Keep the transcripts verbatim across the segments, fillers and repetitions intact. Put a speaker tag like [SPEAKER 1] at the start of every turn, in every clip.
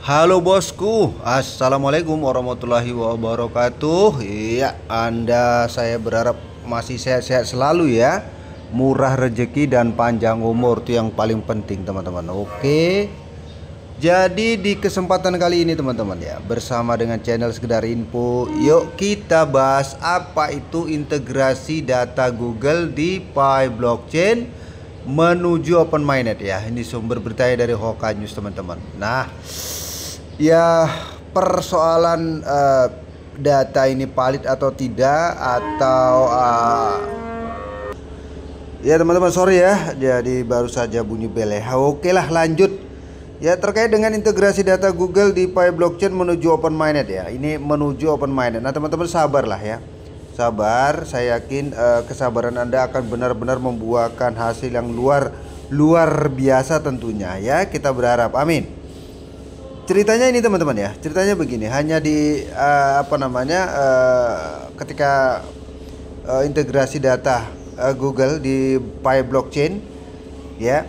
[SPEAKER 1] Halo bosku, assalamualaikum warahmatullahi wabarakatuh. Iya, Anda saya berharap masih sehat-sehat selalu ya. Murah rezeki dan panjang umur itu yang paling penting teman-teman. Oke. Jadi di kesempatan kali ini teman-teman ya, bersama dengan channel Sekedar Info, yuk kita bahas apa itu integrasi data Google di Pi Blockchain menuju open mainnet ya. Ini sumber beritanya dari Hoka News teman-teman. Nah, ya, persoalan uh, data ini valid atau tidak atau uh, ya teman-teman, sorry ya, jadi baru saja bunyi bel ya. Oke lah, lanjut ya, terkait dengan integrasi data Google di Pi Blockchain menuju open mainnet ya. Ini menuju open mainnet. Nah teman-teman sabarlah ya, sabar. Saya yakin uh, kesabaran Anda akan benar-benar membuahkan hasil yang luar luar biasa tentunya ya. Kita berharap, amin. Ceritanya ini teman-teman ya, ceritanya begini. Hanya di uh, apa namanya uh, ketika uh, integrasi data uh, Google di Pi Blockchain ya,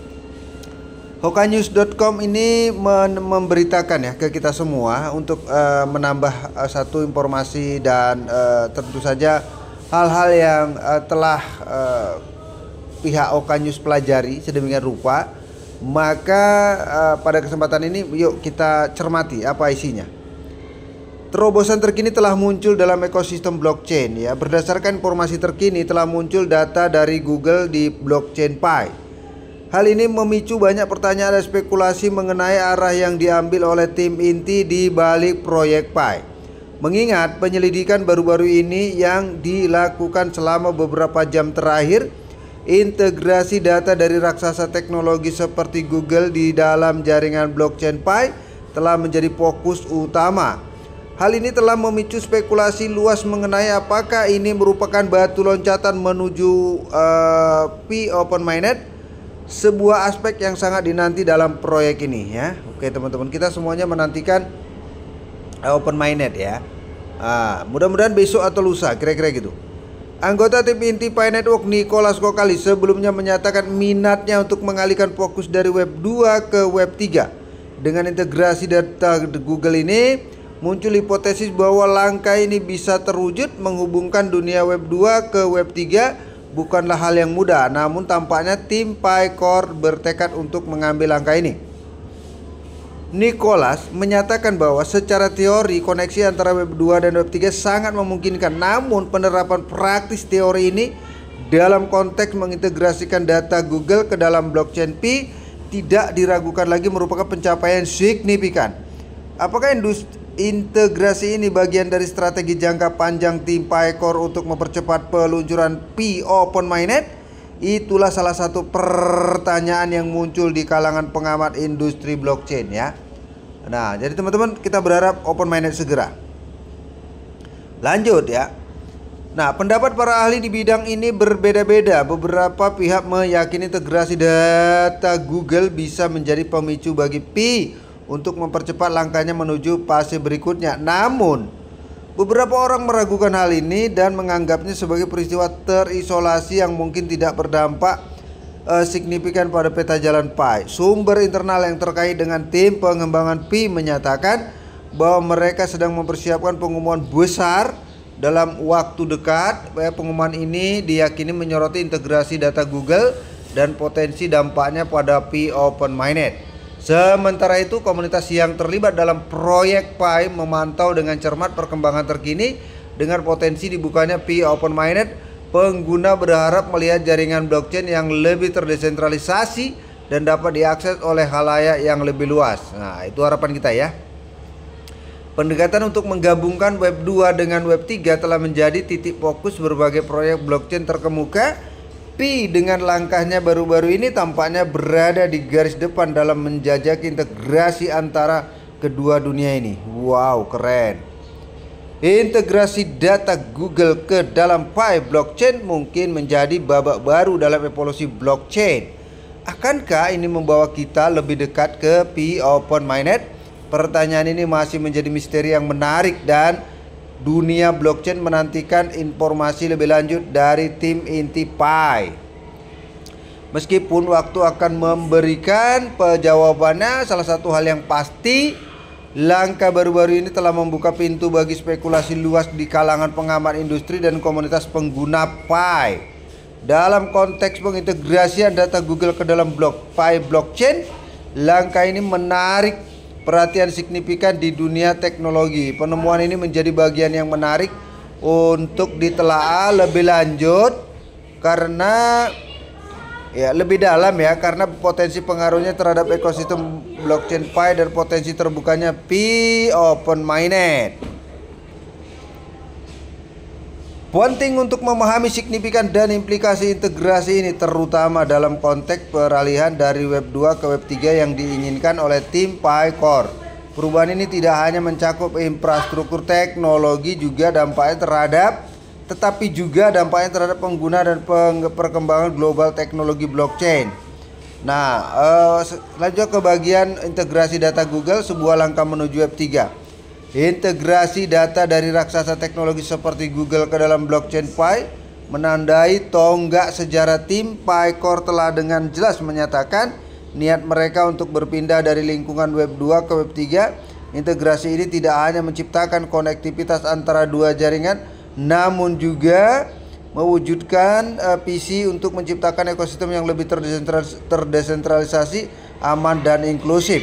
[SPEAKER 1] Hokanews dot com ini memberitakan ya ke kita semua untuk uh, menambah uh, satu informasi dan uh, tentu saja hal-hal yang uh, telah uh, pihak Hokanews pelajari sedemikian rupa. Maka uh, pada kesempatan ini yuk kita cermati apa isinya. Terobosan terkini telah muncul dalam ekosistem blockchain ya. Berdasarkan informasi terkini telah muncul data dari Google di blockchain Pi. Hal ini memicu banyak pertanyaan dan spekulasi mengenai arah yang diambil oleh tim inti di balik proyek Pi. Mengingat penyelidikan baru-baru ini yang dilakukan selama beberapa jam terakhir, integrasi data dari raksasa teknologi seperti Google di dalam jaringan blockchain Pi telah menjadi fokus utama. Hal ini telah memicu spekulasi luas mengenai apakah ini merupakan batu loncatan menuju uh, Pi open mainnet, sebuah aspek yang sangat dinanti dalam proyek ini ya. Oke teman-teman, kita semuanya menantikan uh, open mainnet ya. uh, Mudah-mudahan besok atau lusa, kira-kira gitu. Anggota tim inti Pi Network Nicholas Kokali sebelumnya menyatakan minatnya untuk mengalihkan fokus dari web dua ke web tiga. Dengan integrasi data Google ini, muncul hipotesis bahwa langkah ini bisa terwujud. Menghubungkan dunia web dua ke web tiga bukanlah hal yang mudah, namun tampaknya tim Pi Core bertekad untuk mengambil langkah ini. Nicholas menyatakan bahwa secara teori koneksi antara web dua dan web tiga sangat memungkinkan, namun penerapan praktis teori ini dalam konteks mengintegrasikan data Google ke dalam blockchain Pi tidak diragukan lagi merupakan pencapaian signifikan. Apakah industri integrasi ini bagian dari strategi jangka panjang tim Pi Core untuk mempercepat peluncuran Pi open mainnet? Itulah salah satu pertanyaan yang muncul di kalangan pengamat industri blockchain ya. Nah, jadi teman-teman, kita berharap open mainnet segera. Lanjut ya. Nah, pendapat para ahli di bidang ini berbeda-beda. Beberapa pihak meyakini integrasi data Google bisa menjadi pemicu bagi Pi untuk mempercepat langkahnya menuju fase berikutnya. Namun, beberapa orang meragukan hal ini dan menganggapnya sebagai peristiwa terisolasi yang mungkin tidak berdampak uh, signifikan pada peta jalan Pi. Sumber internal yang terkait dengan tim pengembangan Pi menyatakan bahwa mereka sedang mempersiapkan pengumuman besar dalam waktu dekat. Pengumuman ini diyakini menyoroti integrasi data Google dan potensi dampaknya pada Pi open mainnet. Sementara itu, komunitas yang terlibat dalam proyek Pi memantau dengan cermat perkembangan terkini. Dengan potensi dibukanya Pi open mainnet, pengguna berharap melihat jaringan blockchain yang lebih terdesentralisasi dan dapat diakses oleh khalayak yang lebih luas. Nah, itu harapan kita ya. Pendekatan untuk menggabungkan web dua dengan web tiga telah menjadi titik fokus berbagai proyek blockchain terkemuka. Pi dengan langkahnya baru-baru ini tampaknya berada di garis depan dalam menjajaki integrasi antara kedua dunia ini. Wow, keren. Integrasi data Google ke dalam Pi Blockchain mungkin menjadi babak baru dalam evolusi blockchain. Akankah ini membawa kita lebih dekat ke Pi open mainnet? Pertanyaan ini masih menjadi misteri yang menarik dan dunia blockchain menantikan informasi lebih lanjut dari tim inti Pi. Meskipun waktu akan memberikan jawabannya, salah satu hal yang pasti Langkah baru-baru ini telah membuka pintu bagi spekulasi luas di kalangan pengamat industri dan komunitas pengguna Pi. Dalam konteks pengintegrasian data Google ke dalam blok Pi blockchain, langkah ini menarik perhatian signifikan di dunia teknologi. Penemuan ini menjadi bagian yang menarik untuk ditelaah lebih lanjut karena ya lebih dalam ya karena potensi pengaruhnya terhadap ekosistem blockchain Pi dan potensi terbukanya Pi open mainnet. Penting untuk memahami signifikan dan implikasi integrasi ini terutama dalam konteks peralihan dari web dua ke web tiga yang diinginkan oleh tim Pi Core. Perubahan ini tidak hanya mencakup infrastruktur teknologi juga dampaknya terhadap tetapi juga dampaknya terhadap pengguna dan perkembangan global teknologi blockchain. Nah, eh, lanjut ke bagian integrasi data Google, sebuah langkah menuju web tiga. Integrasi data dari raksasa teknologi seperti Google ke dalam blockchain Pi menandai tonggak sejarah tim Pi Core telah dengan jelas menyatakan niat mereka untuk berpindah dari lingkungan web dua ke web tiga. Integrasi ini tidak hanya menciptakan konektivitas antara dua jaringan, namun juga mewujudkan uh, visi untuk menciptakan ekosistem yang lebih terdesentralisasi, aman dan inklusif.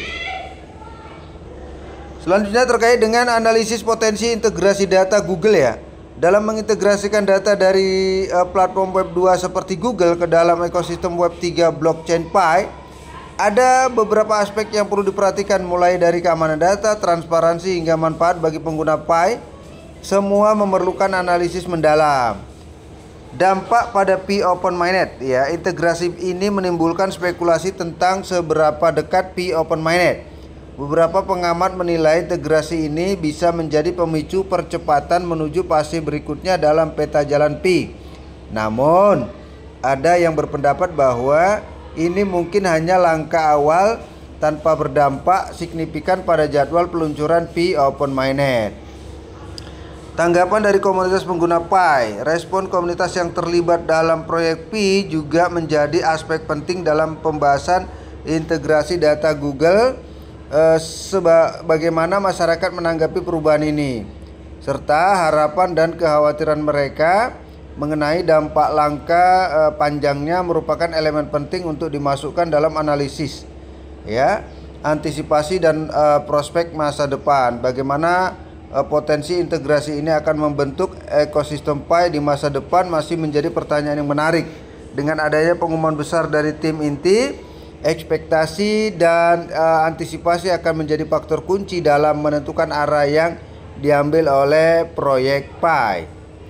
[SPEAKER 1] Selanjutnya terkait dengan analisis potensi integrasi data Google ya. Dalam mengintegrasikan data dari uh, platform web dua seperti Google ke dalam ekosistem web tiga blockchain Pi, ada beberapa aspek yang perlu diperhatikan mulai dari keamanan data, transparansi hingga manfaat bagi pengguna Pi. Semua memerlukan analisis mendalam. Dampak pada Pi open mainnet ya. Integrasi ini menimbulkan spekulasi tentang seberapa dekat Pi open mainnet. Beberapa pengamat menilai integrasi ini bisa menjadi pemicu percepatan menuju fase berikutnya dalam peta jalan Pi. Namun, ada yang berpendapat bahwa ini mungkin hanya langkah awal tanpa berdampak signifikan pada jadwal peluncuran Pi open mainnet. Tanggapan dari komunitas pengguna Pi. Respon komunitas yang terlibat dalam proyek Pi juga menjadi aspek penting dalam pembahasan integrasi data Google. Eh, seba, bagaimana masyarakat menanggapi perubahan ini, serta harapan dan kekhawatiran mereka mengenai dampak langkah eh, panjangnya merupakan elemen penting untuk dimasukkan dalam analisis, ya, antisipasi dan eh, prospek masa depan. Bagaimana eh, potensi integrasi ini akan membentuk ekosistem Pi di masa depan masih menjadi pertanyaan yang menarik. Dengan adanya pengumuman besar dari tim inti, ekspektasi dan uh, antisipasi akan menjadi faktor kunci dalam menentukan arah yang diambil oleh proyek Pi.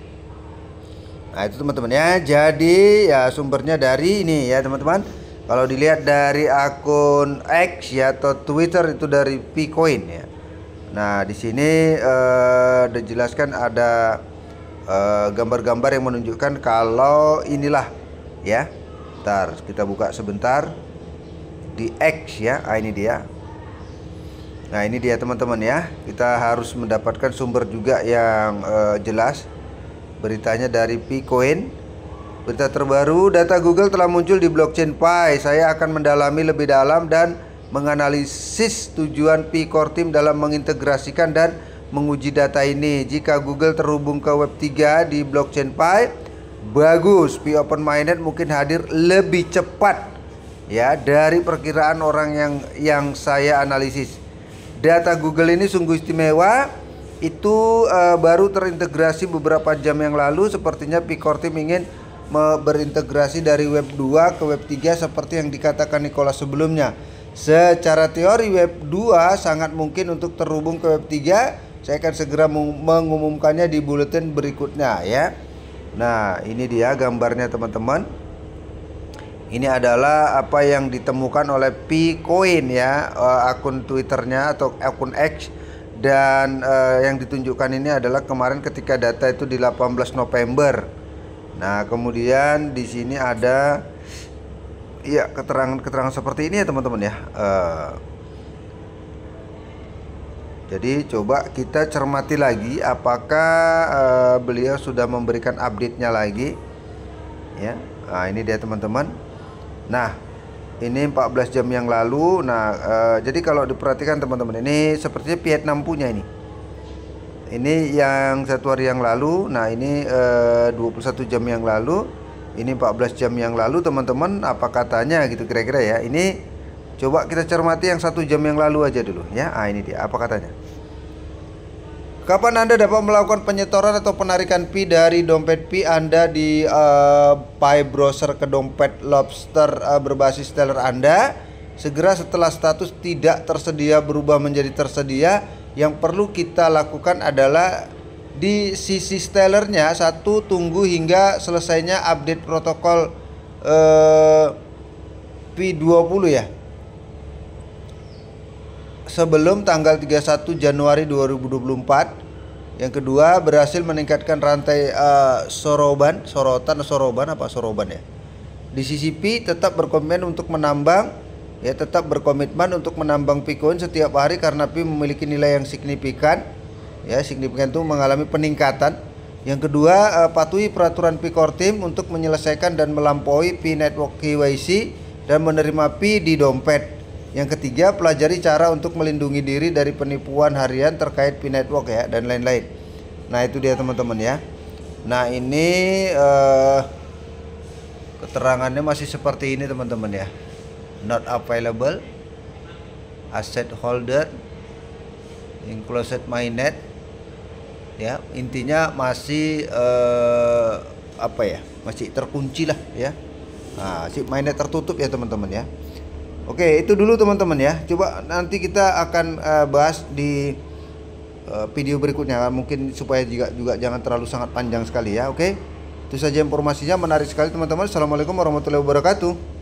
[SPEAKER 1] Nah itu teman-teman ya. Jadi ya sumbernya dari ini ya teman-teman. Kalau dilihat dari akun X ya atau Twitter itu dari Picoin ya. Nah di sini uh, dijelaskan ada gambar-gambar uh, yang menunjukkan kalau inilah ya. Ntar kita buka sebentar di X ya. Ah, ini dia. Nah ini dia teman-teman ya. Kita harus mendapatkan sumber juga yang uh, jelas. Beritanya dari Picoin. Berita terbaru, data Google telah muncul di blockchain Pi. Saya akan mendalami lebih dalam dan menganalisis tujuan Pi Core Team dalam mengintegrasikan dan menguji data ini. Jika Google terhubung ke web tiga di blockchain Pi, bagus. Pi open mainnet mungkin hadir lebih cepat ya dari perkiraan orang yang yang saya analisis. Data Google ini sungguh istimewa. Itu uh, baru terintegrasi beberapa jam yang lalu. Sepertinya Pi Core Team ingin berintegrasi dari web dua ke web tiga seperti yang dikatakan Nicholas sebelumnya. Secara teori web dua sangat mungkin untuk terhubung ke web tiga. Saya akan segera mengumumkannya di buletin berikutnya ya. Nah ini dia gambarnya teman-teman. Ini adalah apa yang ditemukan oleh Picoin ya, akun Twitternya atau akun X. Dan uh, yang ditunjukkan ini adalah kemarin ketika data itu di delapan belas November. Nah kemudian di sini ada ya keterangan-keterangan seperti ini ya teman-teman ya. Uh, jadi coba kita cermati lagi apakah uh, beliau sudah memberikan update-nya lagi ya. Nah ini dia teman-teman. Nah Ini empat belas jam yang lalu. Nah, uh, jadi kalau diperhatikan teman-teman, ini sepertinya Vietnam punya ini. Ini yang satu hari yang lalu. Nah, ini uh, dua puluh satu jam yang lalu. Ini empat belas jam yang lalu, teman-teman. Apa katanya gitu kira-kira ya. Ini coba kita cermati yang satu jam yang lalu aja dulu ya. Ah, ini dia. Apa katanya? Kapan Anda dapat melakukan penyetoran atau penarikan Pi dari dompet Pi Anda di uh, Pi browser ke dompet Lobster uh, berbasis Stellar Anda? Segera setelah status tidak tersedia berubah menjadi tersedia. Yang perlu kita lakukan adalah di sisi Stellarnya, satu, tunggu hingga selesainya update protokol uh, Pi dua puluh ya, sebelum tanggal tiga puluh satu Januari dua ribu dua puluh empat. Yang kedua, berhasil meningkatkan rantai uh, soroban, sorotan, soroban apa soroban ya. Di sisi Pi tetap berkomitmen untuk menambang, ya tetap berkomitmen untuk menambang Picoin setiap hari karena Pi memiliki nilai yang signifikan. Ya, signifikan itu mengalami peningkatan. Yang kedua, uh, patuhi peraturan Pi Core Team untuk menyelesaikan dan melampaui Pi Network K Y C dan menerima Pi di dompet. Yang ketiga, pelajari cara untuk melindungi diri dari penipuan harian terkait Pi Network ya, dan lain-lain. Nah, itu dia teman-teman ya. Nah, ini uh, keterangannya masih seperti ini teman-teman ya. Not available, asset holder, enclosed mainnet. Ya, intinya masih uh, apa ya? Masih terkunci lah ya. Nah, si mainnet tertutup ya teman-teman ya. Oke, itu dulu teman-teman ya. Coba nanti kita akan uh, bahas di uh, video berikutnya, mungkin supaya juga juga jangan terlalu sangat panjang sekali ya. Oke, itu saja informasinya, menarik sekali teman-teman. Assalamualaikum warahmatullahi wabarakatuh.